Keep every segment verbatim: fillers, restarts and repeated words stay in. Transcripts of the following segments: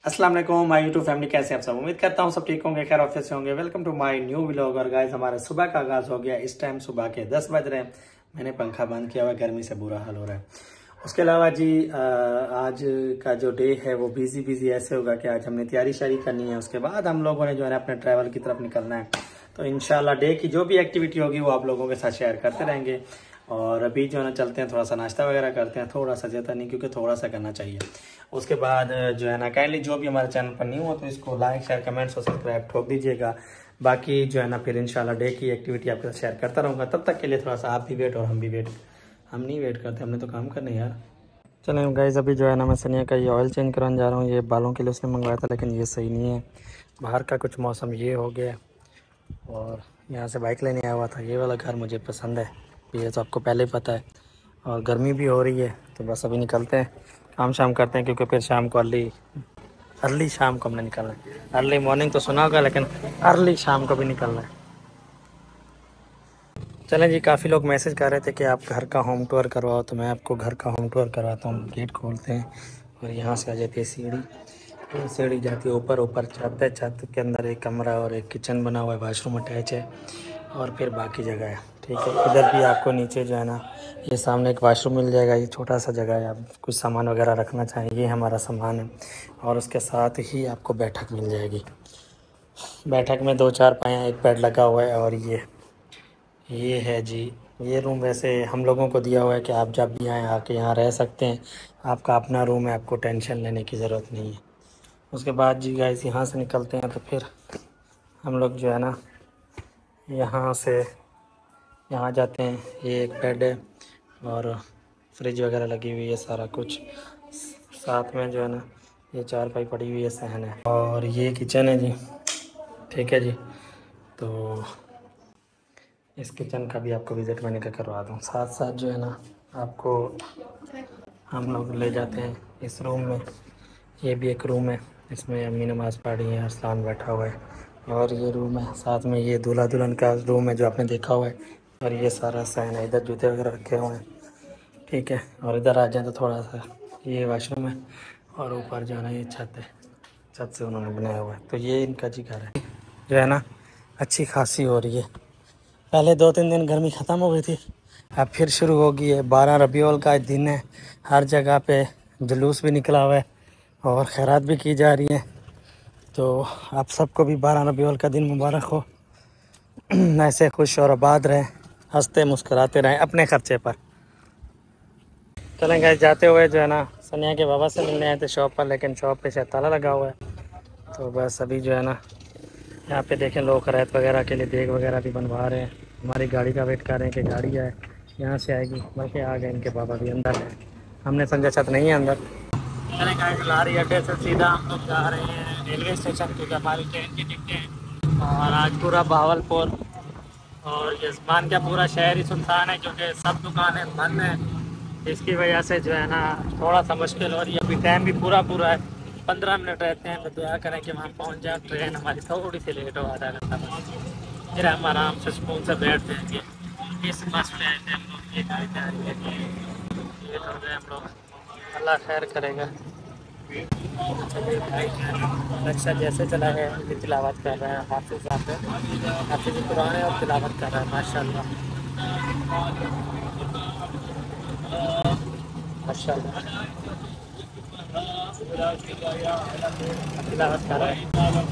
अस्सलाम वालेकुम my YouTube family, कैसे हैं आप सब। उम्मीद करता हूँ सब ठीक होंगे, खैर ऑफिस से होंगे। Welcome to my new vlog. और गाइस हमारे सुबह का आगाज हो गया। इस टाइम सुबह के दस बज रहे हैं। मैंने पंखा बंद किया हुआ, गर्मी से बुरा हाल हो रहा है। उसके अलावा जी आ, आज का जो डे है वो बिजी बिजी ऐसे होगा कि आज हमने तैयारी शारी करनी है। उसके बाद हम लोगों ने जो है ना अपने ट्रैवल की तरफ निकलना है। तो इंशाल्लाह डे की जो भी एक्टिविटी होगी वो आप लोगों के साथ शेयर करते रहेंगे। और अभी जो है ना चलते हैं, थोड़ा सा नाश्ता वगैरह करते हैं, थोड़ा सा, ज़्यादा नहीं क्योंकि थोड़ा सा करना चाहिए। उसके बाद जो है ना काइंडली जो भी हमारे चैनल पर न्यू हो तो इसको लाइक शेयर कमेंट्स और सब्सक्राइब ठोक दीजिएगा। बाकी जो है ना फिर इंशाल्लाह डे की एक्टिविटी आपके साथ शेयर करता रहूँगा। तब तक के लिए थोड़ा सा आप भी वेट और हम भी वेट। हम नहीं वेट करते, हमने तो काम करना है यार। चलें गाइस, अभी जो है ना मैं सनिया का ये ऑयल चेंज कराने जा रहा हूँ। ये बालों के लिए उसने मंगवाया था लेकिन ये सही नहीं है। बाहर का कुछ मौसम ये हो गया और यहाँ से बाइक लेने आया हुआ था। ये वाला घर मुझे पसंद है, ये तो आपको पहले ही पता है। और गर्मी भी हो रही है तो बस अभी निकलते हैं, काम शाम करते हैं क्योंकि फिर शाम को अर्ली अर्ली शाम को हमने निकलना है। अर्ली मॉर्निंग तो सुना होगा लेकिन अर्ली शाम को भी निकलना है। चलें जी, काफ़ी लोग मैसेज कर रहे थे कि आप घर का होम टूर करवाओ, तो मैं आपको घर का होम टूर करवाता हूँ। गेट खोलते हैं और यहाँ से आ जाती है सीढ़ी। ये सीढ़ी जाती है ऊपर, ऊपर छत है। छत के अंदर एक कमरा और एक किचन बना हुआ है, वाशरूम अटैच है और फिर बाकी जगह है। ठीक है, इधर भी आपको नीचे जो है ना ये सामने एक वाशरूम मिल जाएगा। ये छोटा सा जगह है, आप कुछ सामान वगैरह रखना चाहें, ये हमारा सामान है। और उसके साथ ही आपको बैठक मिल जाएगी। बैठक में दो चार पाया, एक बेड लगा हुआ है। और ये ये है जी, ये रूम वैसे हम लोगों को दिया हुआ है कि आप जब भी आएँ आके यहाँ रह सकते हैं। आपका अपना रूम है, आपको टेंशन लेने की ज़रूरत नहीं है। उसके बाद जी गाइस यहाँ से निकलते हैं तो फिर हम लोग जो है ना यहाँ से यहाँ जाते हैं। ये एक बेड है और फ्रिज वगैरह लगी हुई है, सारा कुछ साथ में जो है ना ये चारपाई पड़ी हुई है, सहन है और ये किचन है जी। ठीक है जी, तो इस किचन का भी आपको विज़िट मैंने का करवा दूँ। साथ साथ जो है ना आपको हम लोग ले जाते हैं इस रूम में। ये भी एक रूम है, इसमें अम्मी नमाज़ पढ़ रही है, अरसलान बैठा हुआ है। और ये रूम है, साथ में ये दूल्हा दुल्हन का रूम है जो आपने देखा हुआ है। और ये सारा सहन है, इधर जूते वगैरह रखे हुए हैं। ठीक है, और इधर आ जाए तो थोड़ा सा ये वाशरूम है और ऊपर जो है ना ये छत है, छत से उन्होंने बनाया हुआ है। तो ये इनका जी घर है जो है ना अच्छी खासी हो रही है। पहले दो तीन दिन गर्मी ख़त्म हो गई थी, अब फिर शुरू हो गई है। बारह रबीउल का दिन है, हर जगह पे जुलूस भी निकला हुआ है और खैरात भी की जा रही है। तो आप सबको भी बारह रबीउल का दिन मुबारक हो। ऐसे खुश और आबाद रहें, हंसते मुस्कुराते रहें अपने ख़र्चे पर। चलें गए, जाते हुए जो है ना सनिया के बाबा से मिलने आए थे शॉप पर, लेकिन शॉप पे शायद ताला लगा हुआ है। तो बस अभी जो है ना यहाँ पे देखें लोग खैरात वगैरह के लिए देग वगैरह भी बनवा रहे हैं। हमारी गाड़ी का वेट कर रहे हैं कि गाड़ी आए, यहाँ से आएगी। बल्कि आ गए, इनके बाबा भी अंदर है, हमने समझा छत नहीं है अंदर। चलें गाइस, लारी अड्डे से सीधा हम लोग जा रहे हैं रेलवे स्टेशन क्योंकि हमारी ट्रेन की टिकटें हैं। और आज पूरा बहावलपुर और यजमान का पूरा शहर ही सुनसान है क्योंकि सब दुकानें बंद हैं। इसकी वजह से जो है ना थोड़ा सा मुश्किल हो रही है। अभी टाइम भी पूरा पूरा है, पंद्रह मिनट रहते हैं। तो दुआ करें कि वहाँ पहुँच जाए। ट्रेन हमारी थोड़ी सी लेट हो, आधा घंटा बस, फिर हम आराम से सुकून से बैठ जाएंगे। इस बस में आए थे हम लोग, ये गाड़ी तैयारी है, लेट हो गए हम लोग, अल्लाह खैर करेगा। नक्शा जैसे चला है कि तिलावत कर रहे हैं, हाफिज़ हाफिज़ कुरान है और तिलावत कर रहा है माशाल्लाह माशाल्लाह। तिलावत कर रहा है।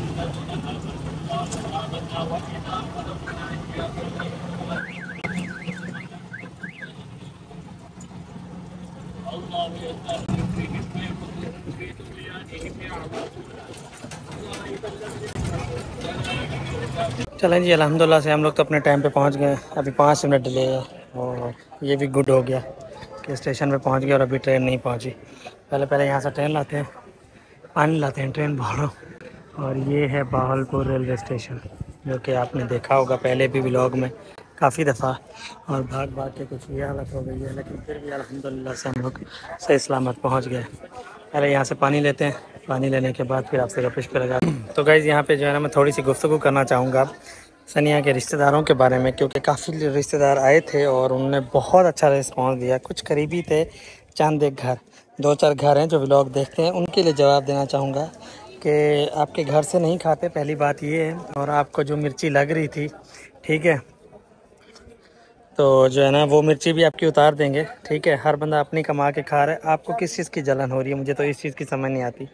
चलें जी, अल्हम्दुलिल्लाह से हम लोग तो अपने टाइम पे पहुंच गए। अभी पाँच मिनट डिले है और ये भी गुड हो गया कि स्टेशन पे पहुंच गए और अभी ट्रेन नहीं पहुंची। पहले पहले यहाँ से ट्रेन लाते हैं, पानी लाते हैं, ट्रेन भाड़ो। और ये है बहावलपुर रेलवे स्टेशन जो कि आपने देखा होगा पहले भी व्लॉग में काफ़ी दफ़ा। और भाग भाग के कुछ ये हालत हो गई है, लेकिन फिर भी अल्हम्दुलिल्लाह से हम लोग सही सलामत पहुँच गए। पहले यहाँ से पानी लेते हैं, पानी लेने के बाद फिर आपसे गपिश पे लगा। तो गाइज़ यहाँ पे जो है ना मैं थोड़ी सी गुफ्तगू करना चाहूँगा सनिया के रिश्तेदारों के बारे में, क्योंकि काफ़ी रिश्तेदार आए थे और उन्होंने बहुत अच्छा रिस्पॉन्स दिया। कुछ करीबी थे, चंद एक घर, दो चार घर हैं जो व्लॉग देखते हैं, उनके लिए जवाब देना चाहूँगा कि आपके घर से नहीं खाते, पहली बात ये है। और आपको जो मिर्ची लग रही थी, ठीक है, तो जो है ना वो मिर्ची भी आपकी उतार देंगे, ठीक है। हर बंदा अपनी कमा के खा रहा है, आपको किस चीज़ की जलन हो रही है, मुझे तो इस चीज़ की समझ नहीं आती।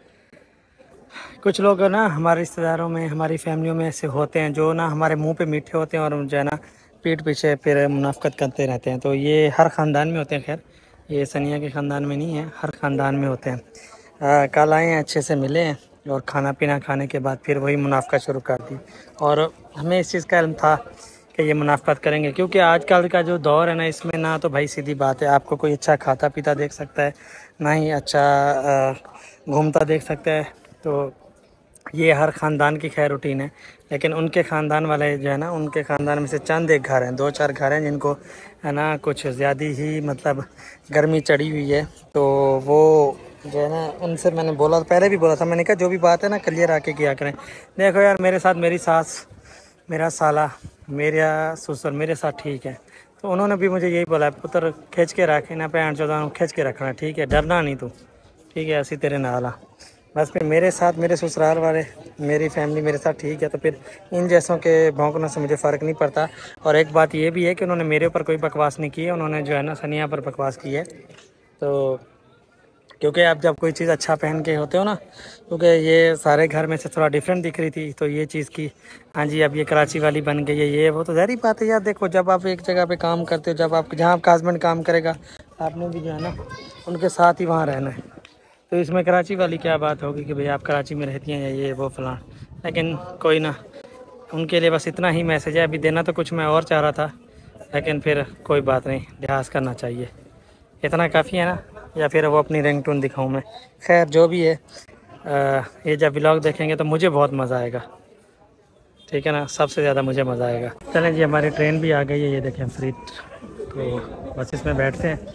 कुछ लोग ना हमारे रिश्तेदारों में, हमारी फैमिलियों में ऐसे होते हैं जो ना हमारे मुंह पे मीठे होते हैं और जो है ना पीठ पीछे फिर मुनाफकत करते रहते हैं। तो ये हर ख़ानदान में होते हैं, खैर ये सनिया के ख़ानदान में नहीं है, हर ख़ानदान में होते हैं। आ, कल आए हैं, अच्छे से मिले हैं और खाना पीना खाने के बाद फिर वही मुनाफकत शुरू कर दी। और हमें इस चीज़ का इल्म था कि ये मुनाफकत करेंगे, क्योंकि आजकल का जो दौर है ना, इसमें ना तो भाई सीधी बात है आपको कोई अच्छा खाता पीता देख सकता है, ना ही अच्छा घूमता देख सकता है। तो ये हर ख़ानदान की खैर रूटीन है, लेकिन उनके ख़ानदान वाले जो है ना, उनके ख़ानदान में से चंद एक घर हैं, दो चार घर हैं जिनको है ना कुछ ज़्यादा ही मतलब गर्मी चढ़ी हुई है। तो वो जो है ना, उनसे मैंने बोला, पहले भी बोला था, मैंने कहा जो भी बात है ना क्लियर आके किया करें। देखो यार, मेरे साथ मेरी सास, मेरा साला, मेरा ससुर मेरे साथ ठीक है। तो उन्होंने भी मुझे यही बोला, पुत्र खींच के रख, ना पैंट चौदह खींच के रखना, ठीक है, डरना नहीं तू, ठीक है, ऐसी तेरे नाला। बस फिर मेरे साथ मेरे ससुराल वाले, मेरी फैमिली मेरे साथ ठीक है, तो फिर इन जैसों के भौंकने से मुझे फ़र्क नहीं पड़ता। और एक बात ये भी है कि उन्होंने मेरे ऊपर कोई बकवास नहीं की है, उन्होंने जो है ना सनिया पर बकवास की है। तो क्योंकि आप जब कोई चीज़ अच्छा पहन के होते हो ना, क्योंकि ये सारे घर में से थोड़ा डिफरेंट दिख रही थी, तो ये चीज़ की हाँ जी अब ये कराची वाली बन गई है, ये वो तो ज़ाहिर बात है यार। देखो, जब आप एक जगह पे काम करते हो, जब आप जहाँ आपका हस्बैंड काम करेगा, आपने भी जो है ना उनके साथ ही वहाँ रहना है। तो इसमें कराची वाली क्या बात होगी कि भाई आप कराची में रहती हैं या ये वो फलां। लेकिन कोई ना, उनके लिए बस इतना ही मैसेज है। अभी देना तो कुछ मैं और चाह रहा था, लेकिन फिर कोई बात नहीं, लिहाज करना चाहिए, इतना काफ़ी है ना। या फिर वो अपनी रिंगटोन दिखाऊं मैं, खैर जो भी है। आ, ये जब व्लॉग देखेंगे तो मुझे बहुत मज़ा आएगा, ठीक है ना, सबसे ज़्यादा मुझे मज़ा आएगा। चलें जी, हमारी ट्रेन भी आ गई है, ये देखें फ्री। तो बस इसमें बैठते हैं,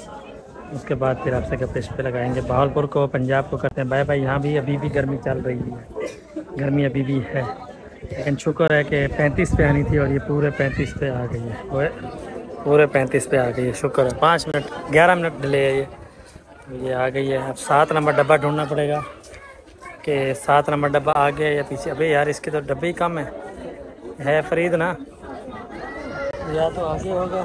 उसके बाद फिर आपसे गप्पे शप्पे लगाएंगे। बहावलपुर को, पंजाब को करते हैं बाय बाय। यहाँ भी अभी भी गर्मी चल रही है, गर्मी अभी भी है, लेकिन शुक्र है कि पैंतीस पे आनी थी और ये पूरे पैंतीस पे आ गई है, वो पूरे पैंतीस पे आ गई है, शुक्र है। पाँच मिनट ग्यारह मिनट डिले है ये, ये आ गई है। अब सात नंबर डब्बा ढूंढना पड़ेगा कि सात नंबर डब्बा आगे या पीछे। अबे यार, इसके तो डब्बे ही कम है, है फरीद ना, या तो आगे होगा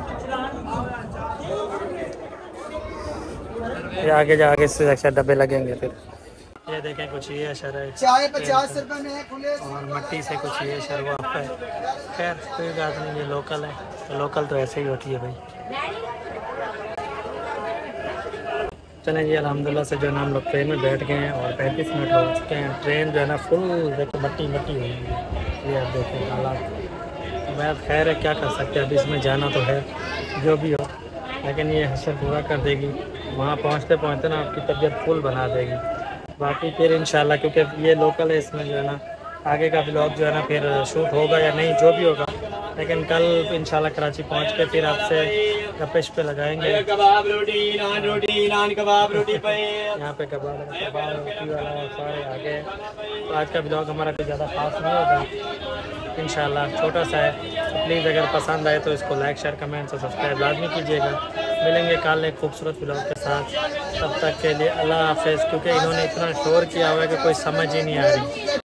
ये आगे जा, आगे से अच्छा डब्बे लगेंगे। फिर ये देखें, कुछ ये अशर है, चाय पचास रुपए में है खुले, और मट्टी से कुछ ये शरवाफ है। खैर कोई बात नहीं, ये लोकल है, तो लोकल तो ऐसे ही होती है भाई। चलें जी, अल्हम्दुलिल्लाह से जो है ना हम लोग ट्रेन में बैठ गए हैं और पैंतीस मिनट हो चुके हैं। ट्रेन जो है ना फुल देखो मट्टी मट्टी हुई है, ये आप देखें हालात। मैं खैर है, क्या कर सकते हैं, अभी इसमें जाना तो है जो भी हो, लेकिन ये हसर पूरा कर देगी। वहाँ पहुँचते पहुँचते ना आपकी तबीयत फुल बना देगी। बाकी फिर इंशाल्लाह, क्योंकि ये लोकल है, इसमें जो है ना आगे का ब्लॉग जो है ना फिर शूट होगा या नहीं, जो भी होगा। लेकिन कल इंशाल्लाह कराची पहुंच के फिर आपसे गप्पे शप्पे लगाएंगे। कबाब रोटी, नान रोटी, नान कबाब रोटी पे यहाँ पे कबाब कबाब रोटी वाला और सारे आ गए। तो आज का ब्लॉग हमारा कोई ज़्यादा खास नहीं होगा, इंशाल्लाह छोटा सा है। तो प्लीज़ अगर पसंद आए तो इसको लाइक शेयर कमेंट और सब्सक्राइब लाजमी कीजिएगा। मिलेंगे कल एक खूबसूरत ब्लॉग के साथ, तब तक के लिए अल्लाह हाफ़िज़। क्योंकि इन्होंने इतना शोर किया हुआ है कि कोई समझ ही नहीं आ रही।